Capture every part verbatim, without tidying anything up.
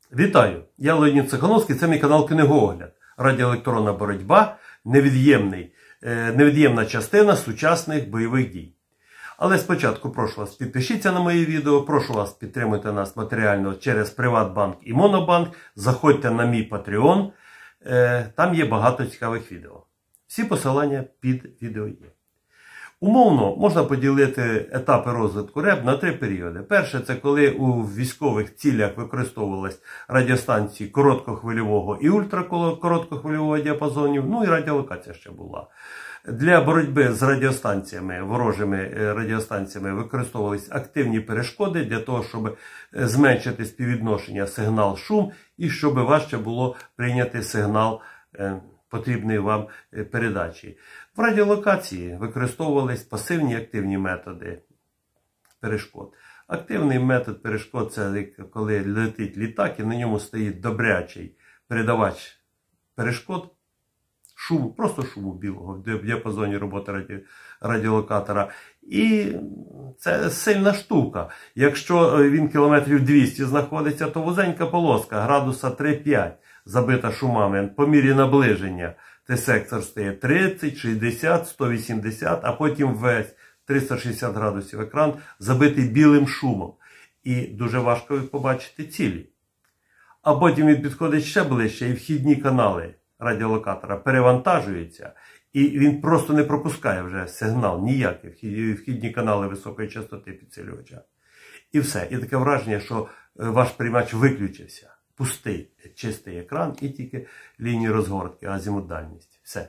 Вітаю! Я Леонід Цехановський, це мій канал Книгоогляд. Радіоелектронна боротьба – невід'ємний, невід'ємна частина сучасних бойових дій. Але спочатку прошу вас, підпишіться на мої відео, прошу вас підтримуйте нас матеріально через Приватбанк і Монобанк, заходьте на мій Patreon, там є багато цікавих відео. Всі посилання під відео є. Умовно можна поділити етапи розвитку РЕБ на три періоди. Перше, це коли у військових цілях використовувались радіостанції короткохвильового і ультракороткохвильового діапазонів, ну і радіолокація ще була. Для боротьби з радіостанціями, ворожими радіостанціями використовувались активні перешкоди для того, щоб зменшити співвідношення сигнал-шум і щоб важче було прийняти сигнал потрібної вам передачі. В радіолокації використовувались пасивні і активні методи перешкод. Активний метод перешкод – це коли летить літак і на ньому стоїть добрячий передавач перешкод, шуму, просто шуму білого в діапазоні роботи раді... радіолокатора. І це сильна штука. Якщо він кілометрів двісті знаходиться, то вузенька полоска, градуса три-п'ять, забита шумами. По мірі наближення Т-сектор стає тридцять, шістдесят, сто вісімдесят, а потім весь триста шістдесят градусів екран забитий білим шумом. І дуже важко побачити цілі. А потім він підходить ще ближче і вхідні канали радіолокатора перевантажуються, і він просто не пропускає вже сигнал ніякий, вхідні канали високої частоти підсилювача. І все. І таке враження, що ваш приймач виключився. Пустий, чистий екран і тільки лінії розгортки, азімутдальність. Все.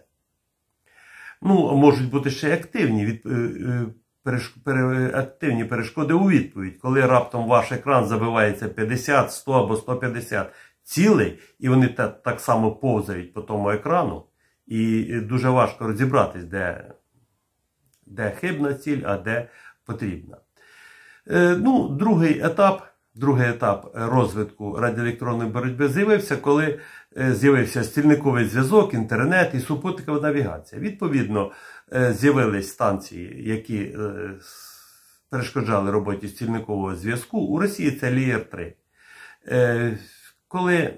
Ну, можуть бути ще активні, від, переш, пере, активні перешкоди у відповідь, коли раптом ваш екран забивається п'ятдесят, сто або сто п'ятдесят цілей, і вони та, так само повзають по тому екрану, і дуже важко розібратись, де, де хибна ціль, а де потрібна. Е, ну, другий етап. Другий етап розвитку радіоелектронної боротьби з'явився, коли з'явився стільниковий зв'язок, інтернет і супутникова навігація. Відповідно, з'явились станції, які перешкоджали роботі стільникового зв'язку. У Росії це Лієр три. Коли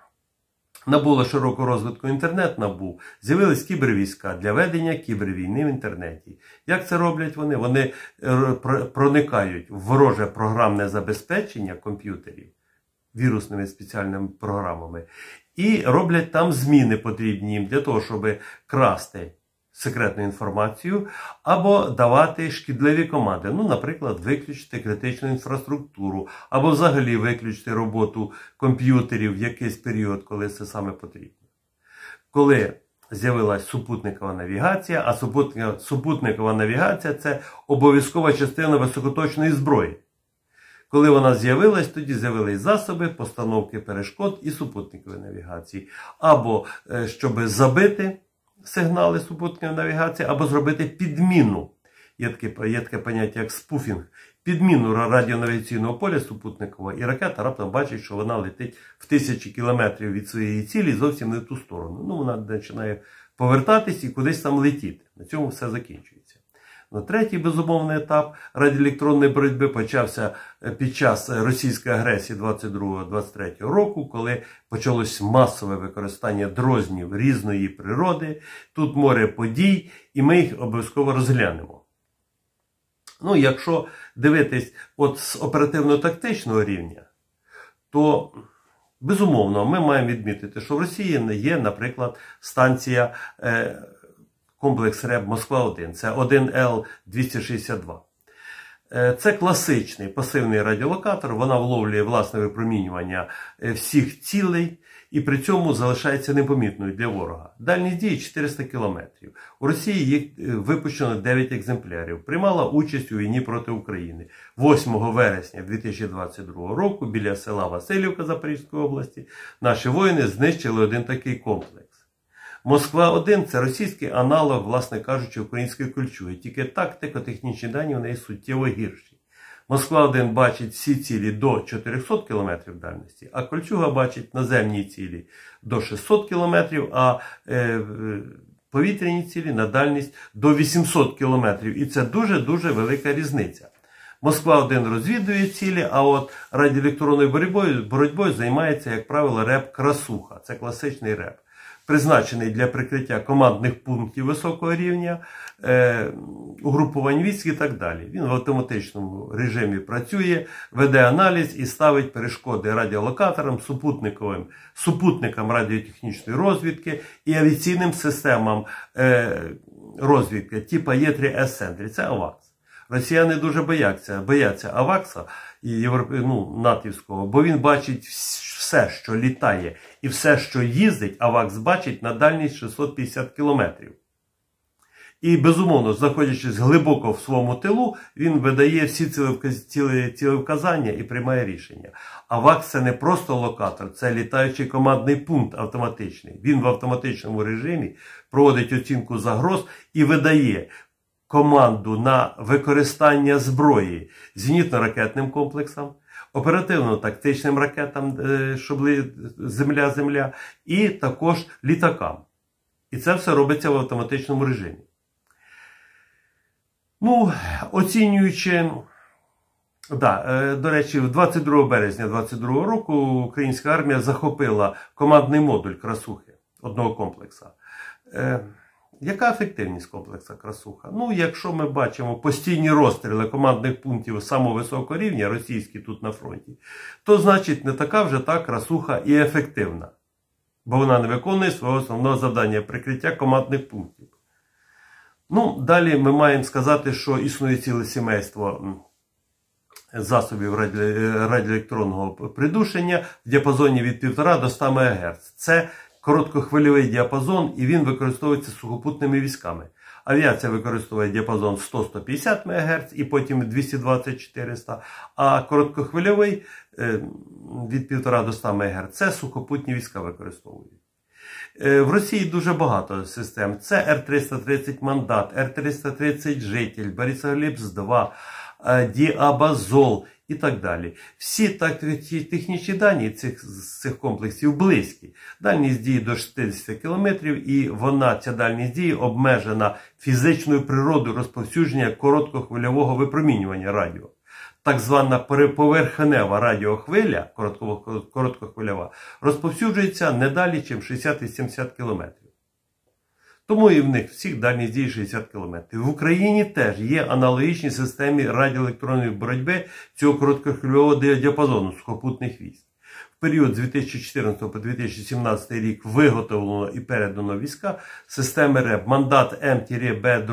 набуло широкого розвитку інтернет, набув, з'явились кібервійська для ведення кібервійни в інтернеті. Як це роблять вони? Вони проникають в вороже програмне забезпечення комп'ютерів вірусними спеціальними програмами і роблять там зміни потрібні їм для того, щоб красти секретну інформацію або давати шкідливі команди. Ну, наприклад, виключити критичну інфраструктуру, або взагалі виключити роботу комп'ютерів в якийсь період, коли це саме потрібно. Коли з'явилась супутникова навігація, а супутникова, супутникова навігація – це обов'язкова частина високоточної зброї. Коли вона з'явилась, тоді з'явились засоби постановки перешкод і супутникової навігації. Або, щоб забити сигнали супутникової навігації, або зробити підміну. Є таке, є таке поняття, як спуфінг. Підміну радіонавігаційного поля супутникового, і ракета раптом бачить, що вона летить в тисячі кілометрів від своєї цілі зовсім не в ту сторону. Ну, вона починає повертатись і кудись там летіти. На цьому все закінчується. На третій, безумовний етап радіоелектронної боротьби почався під час російської агресії двадцять другого двадцять третього року, коли почалось масове використання дрознів різної природи. Тут море подій, і ми їх обов'язково розглянемо. Ну, якщо дивитись от з оперативно-тактичного рівня, то, безумовно, ми маємо відмітити, що в Росії є, наприклад, станція е, комплекс РЕБ Москва один. Це один Л двісті шістдесят два. Е, це класичний пасивний радіолокатор. Вона вловлює власне випромінювання всіх цілей і при цьому залишається непомітною для ворога. Дальність дії чотириста кілометрів. У Росії їх випущено дев'ять екземплярів. Приймала участь у війні проти України. восьмого вересня дві тисячі двадцять другого року біля села Василівка Запорізької області наші воїни знищили один такий комплекс. Москва один – це російський аналог, власне кажучи, української кульчуги. Тільки тактико-технічні дані в неї суттєво гірші. Москва один бачить всі цілі до чотирьохсот кілометрів дальності, а кольчуга бачить наземні цілі до шестисот кілометрів, а е, повітряні цілі на дальність до вісімсот кілометрів. І це дуже-дуже велика різниця. Москва один розвідує цілі, а от радіоелектронною боротьбою, боротьбою займається, як правило, РЕБ «Красуха». Це класичний РЕБ, призначений для прикриття командних пунктів високого рівня, е, угрупувань військ і так далі. Він в автоматичному режимі працює, веде аналіз і ставить перешкоди радіолокаторам, супутниковим, супутникам радіотехнічної розвідки і авіаційним системам е, розвідки, типу Є три Ес Сентрі. Це АВАКС. Росіяни дуже бояться, бояться АВАКСа, і європ... ну, натівського, бо він бачить все, що літає, і все, що їздить, АВАКС бачить на дальність шістсот п'ятдесят кілометрів. І, безумовно, знаходячись глибоко в своєму тилу, він видає всі цілевказання і приймає рішення. АВАКС – це не просто локатор, це літаючий командний пункт автоматичний. Він в автоматичному режимі проводить оцінку загроз і видає команду на використання зброї зенітно-ракетним комплексам, оперативно-тактичним ракетам, що були земля-земля, і також літакам. І це все робиться в автоматичному режимі. Ну, оцінюючи, да, до речі, двадцять другого березня двадцять другого року українська армія захопила командний модуль «Красухи» одного комплексу. Яка ефективність комплексу «Красуха»? Ну, якщо ми бачимо постійні розстріли командних пунктів самого високого рівня, російські тут на фронті, то, значить, не така вже та «Красуха» і ефективна. Бо вона не виконує свого основного завдання – прикриття командних пунктів. Ну, далі ми маємо сказати, що існує ціле сімейство засобів радіоелектронного придушення в діапазоні від півтора до ста мегагерц. Це короткохвильовий діапазон, і він використовується сухопутними військами. Авіація використовує діапазон сто - сто п'ятдесят мегагерц і потім двісті двадцять - чотириста, а короткохвильовий від півтора до ста мегагерц це сухопутні війська використовують. В Росії дуже багато систем. Це Р триста тридцять «Мандат», Р триста тридцять «Житель», Борисоглебськ два, Діабазол і так далі. Всі технічні дані цих, цих комплексів близькі. Дальність дії до шістдесят кілометрів, і вона, ця дальність дії, обмежена фізичною природою розповсюдження короткохвильового випромінювання радіо. Так звана поверхнева радіохвиля, короткохвильова, розповсюджується не далі, ніж шістдесят - сімдесят кілометрів. Тому і в них всіх дальність дії шістдесят кілометрів. В Україні теж є аналогічні системи радіоелектронної боротьби цього короткохвильового діапазону сухопутних військ. В період з дві тисячі чотирнадцятого по дві тисячі сімнадцятий рік виготовлено і передано війська системи РЕБ «Мандат М Б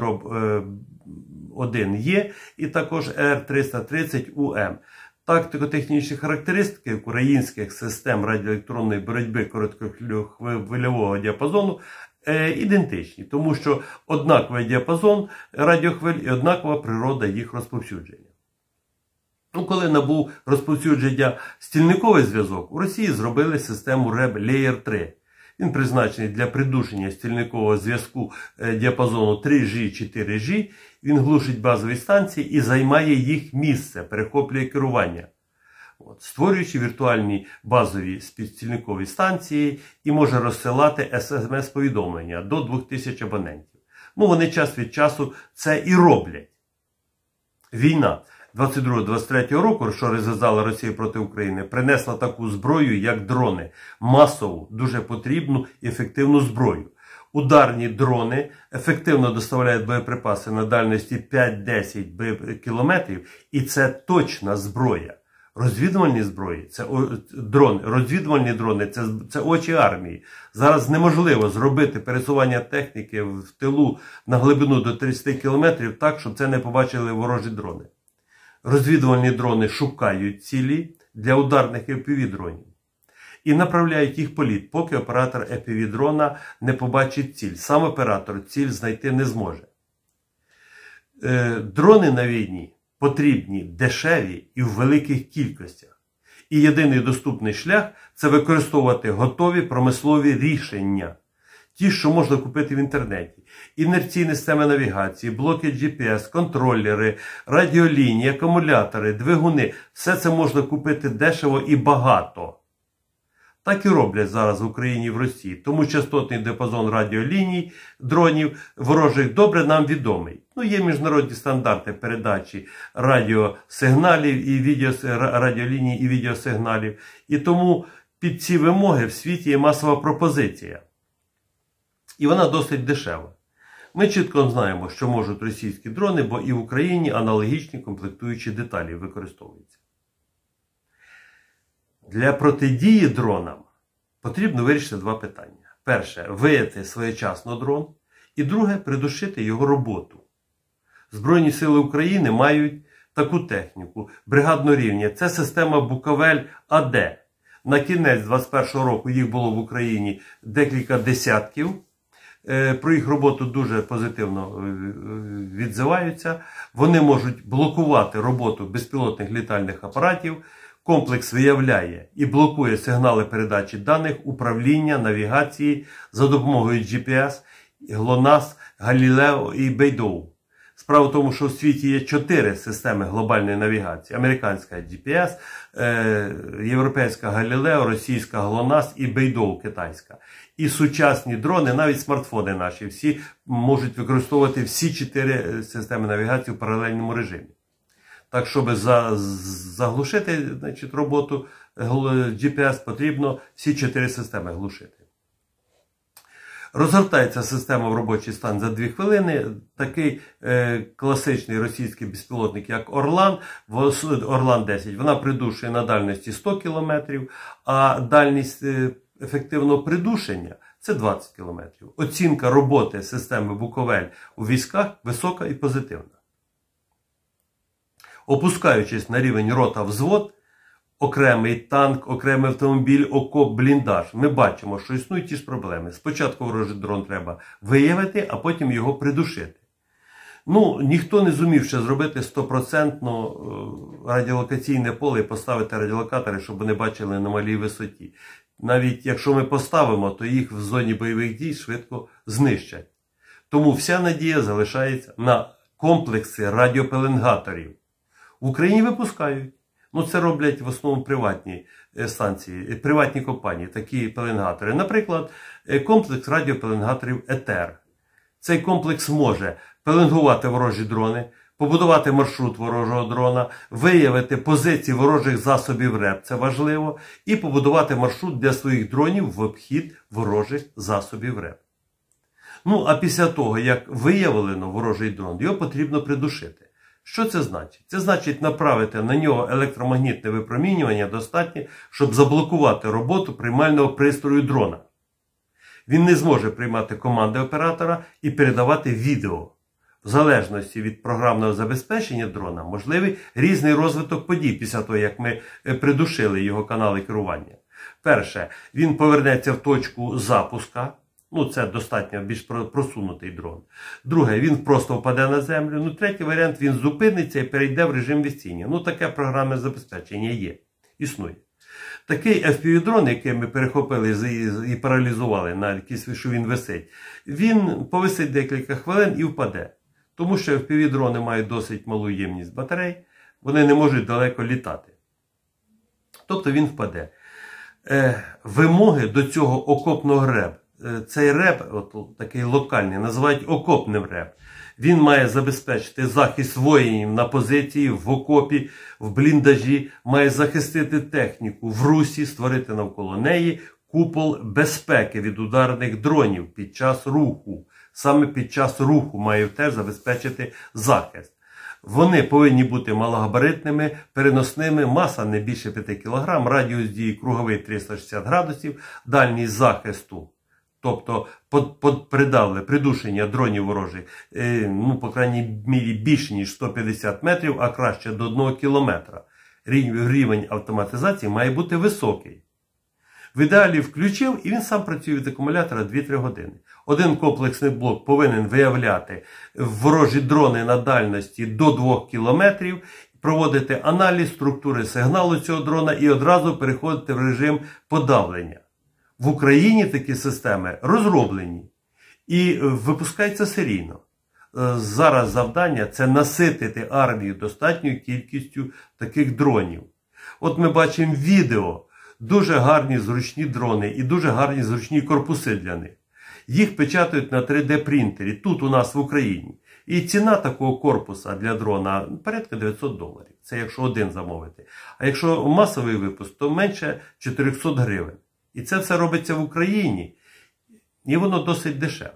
один Є» і також Р триста тридцять У М. Тактико-технічні характеристики українських систем радіоелектронної боротьби короткохвильового діапазону ідентичні, тому що однаковий діапазон радіохвиль і однакова природа їх розповсюдження. Ну, коли набув розповсюдження стільниковий зв'язок, у Росії зробили систему РЕБ Леєр три. Він призначений для придушення стільникового зв'язку діапазону три Ж - чотири Ж. Він глушить базові станції і займає їх місце, перехоплює керування. От, створюючи віртуальні базові стільникові станції, і може розсилати ес ем ес-повідомлення до двох тисяч абонентів. Ну, вони час від часу це і роблять. Війна двадцять другого - двадцять третього року, що розв'язала Росія проти України, принесла таку зброю, як дрони. Масову, дуже потрібну і ефективну зброю. Ударні дрони ефективно доставляють боєприпаси на дальності п'ять - десять кілометрів, і це точна зброя. Розвідувальні зброї, це дрони, розвідувальні дрони, це, це очі армії. Зараз неможливо зробити пересування техніки в тилу на глибину до тридцяти кілометрів так, щоб це не побачили ворожі дрони. Розвідувальні дрони шукають цілі для ударних еф пі ві-дронів і направляють їх політ, поки оператор еф пі ві-дрона не побачить ціль. Сам оператор ціль знайти не зможе. Е, дрони на війні потрібні дешеві і в великих кількостях. І єдиний доступний шлях – це використовувати готові промислові рішення. Ті, що можна купити в інтернеті. Інерційні системи навігації, блоки джі пі ес, контролери, радіолінії, акумулятори, двигуни – все це можна купити дешево і багато. Так і роблять зараз в Україні і в Росії. Тому частотний діапазон радіоліній дронів ворожих добре нам відомий. Ну, є міжнародні стандарти передачі радіосигналів і відео, радіоліній і відеосигналів. І тому під ці вимоги в світі є масова пропозиція. І вона досить дешева. Ми чітко знаємо, що можуть російські дрони, бо і в Україні аналогічні комплектуючі деталі використовуються. Для протидії дронам потрібно вирішити два питання. Перше – виявити своєчасно дрон. І друге – придушити його роботу. Збройні сили України мають таку техніку бригадного рівня. Це система Буковель А Д. На кінець двадцять першого року їх було в Україні декілька десятків. Про їх роботу дуже позитивно відзиваються. Вони можуть блокувати роботу безпілотних літальних апаратів. Комплекс виявляє і блокує сигнали передачі даних, управління, навігації за допомогою джі пі ес, ГЛОНАСС, Галілео і Бейдоу. Справа в тому, що в світі є чотири системи глобальної навігації. Американська джі пі ес, європейська Галілео, російська ГЛОНАСС і Бейдоу китайська. І сучасні дрони, навіть смартфони наші, всі можуть використовувати всі чотири системи навігації в паралельному режимі. Так, щоб заглушити, значить, роботу джі пі ес, потрібно всі чотири системи глушити. Розгортається система в робочий стан за дві хвилини. Такий е, класичний російський безпілотник, як Орлан, Орлан десять, вона придушує на дальності сто кілометрів, а дальність е, ефективного придушення – це двадцять кілометрів. Оцінка роботи системи Буковель у військах висока і позитивна. Опускаючись на рівень рота-взвод, окремий танк, окремий автомобіль, окоп, бліндаж, ми бачимо, що існують ті ж проблеми. Спочатку ворожий дрон треба виявити, а потім його придушити. Ну, ніхто не зумів ще зробити стопроцентно радіолокаційне поле і поставити радіолокатори, щоб вони бачили на малій висоті. Навіть якщо ми поставимо, то їх в зоні бойових дій швидко знищать. Тому вся надія залишається на комплекси радіопеленгаторів. В Україні випускають. Ну, це роблять в основному приватні станції, приватні компанії, такі пеленгатори. Наприклад, комплекс радіопеленгаторів Етер. Цей комплекс може пеленгувати ворожі дрони, побудувати маршрут ворожого дрона, виявити позиції ворожих засобів РЕП, це важливо, і побудувати маршрут для своїх дронів в обхід ворожих засобів РЕП. Ну, а після того, як виявлено ворожий дрон, його потрібно придушити. Що це значить? Це значить направити на нього електромагнітне випромінювання достатньо, щоб заблокувати роботу приймального пристрою дрона. Він не зможе приймати команди оператора і передавати відео. В залежності від програмного забезпечення дрона можливий різний розвиток подій після того, як ми придушили його канали керування. Перше, він повернеться в точку запуска. Ну, це достатньо більш просунутий дрон. Друге, він просто впаде на землю. Ну, третій варіант, він зупиниться і перейде в режим вісіння. Ну, таке програмне забезпечення є. Існує. Такий еф пі ві-дрон, який ми перехопили і паралізували, на якийсь, що він висить, він повисить декілька хвилин і впаде. Тому що еф пі ві-дрони мають досить малу ємність батарей, вони не можуть далеко літати. Тобто він впаде. Е, вимоги до цього окопного РЕБ. Цей РЕБ, от, такий локальний, називають окопним РЕБ. Він має забезпечити захист воїнів на позиції, в окопі, в бліндажі, має захистити техніку в русі, створити навколо неї купол безпеки від ударних дронів під час руху. Саме під час руху має теж забезпечити захист. Вони повинні бути малогабаритними, переносними, маса не більше п'яти кілограмів, радіус дії круговий триста шістдесят градусів, дальність захисту. Тобто придавле, придушення дронів ворожих, ну, по крайній мірі, більше, ніж сто п'ятдесят метрів, а краще до одного кілометра. Рівень автоматизації має бути високий. В ідеалі включив, і він сам працює від акумулятора дві-три години. Один комплексний блок повинен виявляти ворожі дрони на дальності до двох кілометрів, проводити аналіз структури сигналу цього дрона і одразу переходити в режим подавлення. В Україні такі системи розроблені і випускаються серійно. Зараз завдання – це наситити армію достатньою кількістю таких дронів. От ми бачимо відео дуже гарні зручні дрони і дуже гарні зручні корпуси для них. Їх печатають на три де принтері тут у нас в Україні. І ціна такого корпуса для дрона порядка дев'ятсот доларів. Це якщо один замовити. А якщо масовий випуск, то менше чотирьохсот гривень. І це все робиться в Україні. І воно досить дешеве.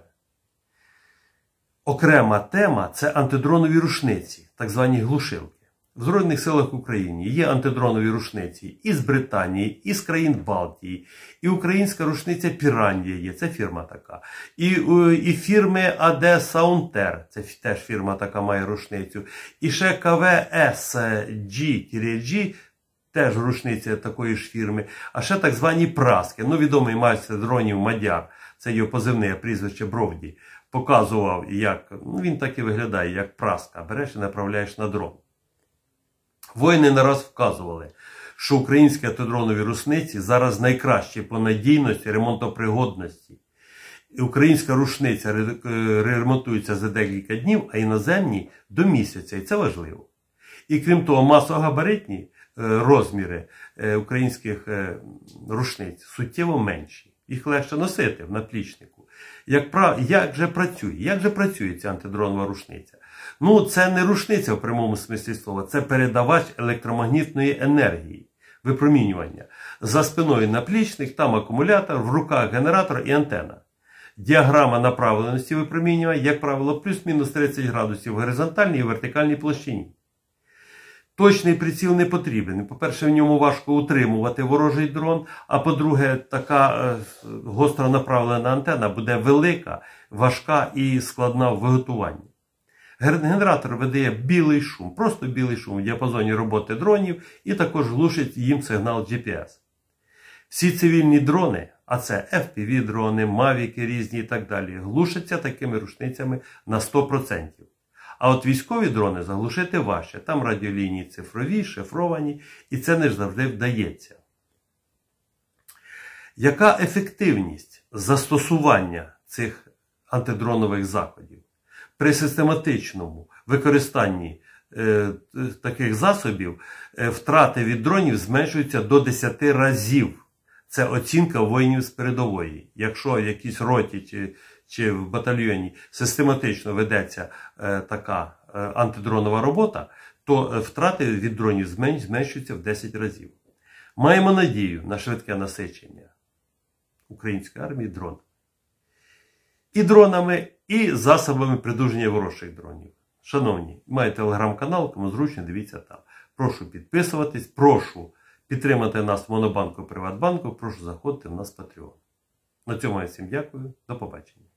Окрема тема – це антидронові рушниці, так звані глушилки. В Збройних силах України є антидронові рушниці і з Британії, і з країн Балтії, і українська рушниця Пірандія є, це фірма така. І, і фірми ей ді Saunter, це теж фірма така має рушницю. І ще ка ве ес джі джі, теж рушниця такої ж фірми. А ще так звані праски. Ну, відомий майстер дронів Мадяр, це його позивне прізвище Бровді, показував, як, ну, він так і виглядає, як праска. Береш і направляєш на дрон. Воїни не раз вказували, що українські антидронові рушниці зараз найкращі по надійності, ремонтопригодності. Українська рушниця ремонтується за декілька днів, а іноземні – до місяця. І це важливо. І крім того, масогабаритні розміри українських рушниць суттєво менші. Їх легше носити в наплічнику. Як, прав... Як же працює? Як же працює ця антидронова рушниця? Ну, це не рушниця в прямому смислі слова, це передавач електромагнітної енергії, випромінювання. За спиною наплічник, там акумулятор, в руках генератор і антена. Діаграма направленості випромінювання, як правило, плюс-мінус тридцять градусів в горизонтальній і вертикальній площині. Точний приціл не потрібен. По-перше, в ньому важко утримувати ворожий дрон, а по-друге, така е, гостро направлена антена буде велика, важка і складна в виготуванні. Генератор видає білий шум, просто білий шум в діапазоні роботи дронів і також глушить їм сигнал джі пі ес. Всі цивільні дрони, а це еф пі ві-дрони, мавіки різні і так далі, глушаться такими рушницями на сто відсотків. А от військові дрони заглушити важче. Там радіолінії цифрові, шифровані, і це не завжди вдається. Яка ефективність застосування цих антидронових заходів? При систематичному використанні е, таких засобів е, втрати від дронів зменшуються до десяти разів. Це оцінка воїнів з передової. Якщо в якійсь роті чи, чи в батальйоні систематично ведеться е, така е, антидронова робота, то втрати від дронів зменшуються в десять разів. Маємо надію на швидке насичення української армії дрон. І дронами, і засобами придушення ворожих дронів. Шановні, маю телеграм-канал, кому зручно, дивіться там. Прошу підписуватись, прошу підтримати нас в Монобанку, Приватбанку, прошу заходити в нас в Patreon. На цьому я всім дякую, до побачення.